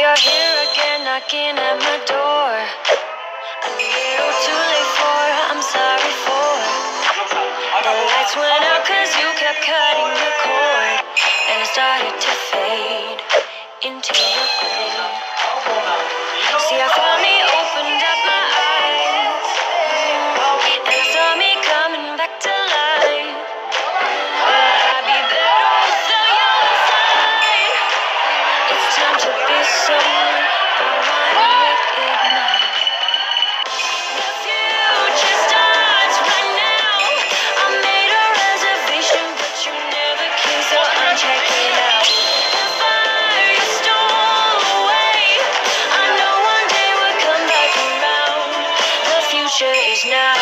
you're here again, knocking at my door. A little too late for, I'm sorry for. The lights went out cause you kept cutting the cord, and I started to fade into your grave. See, I finally opened up my eyes, and I saw me coming back to life. But I'd be better without you inside. It's time to be someone I wanna recognize. The future starts right now. I made a reservation, but you never came, so I'm checking out. The fire you stole away, I know one day we'll come back around. The future is now.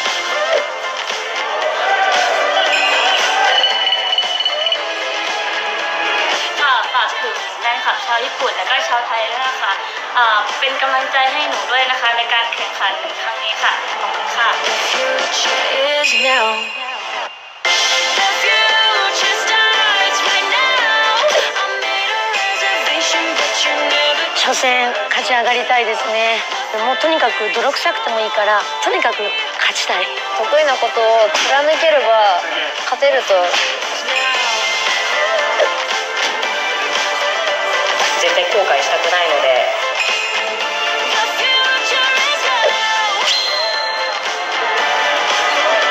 ฝากถึงแฟนคลับชาวญี่ปุ่นและก็ชาวไทยด้วยนะคะเป็นกำลังใจให้หนูด้วยนะคะในการแข่งขันครั้งนี้ค่ะขอบคุณค่ะ The future is now. The future starts right now. I made a reservation, but you never. 初戦勝ち上がりたいですね。もうとにかく泥臭くてもいいからとにかく勝ちたい。得意なことを貫ければ勝てると。絶対後悔したくないの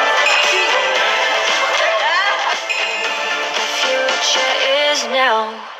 で。The future is now.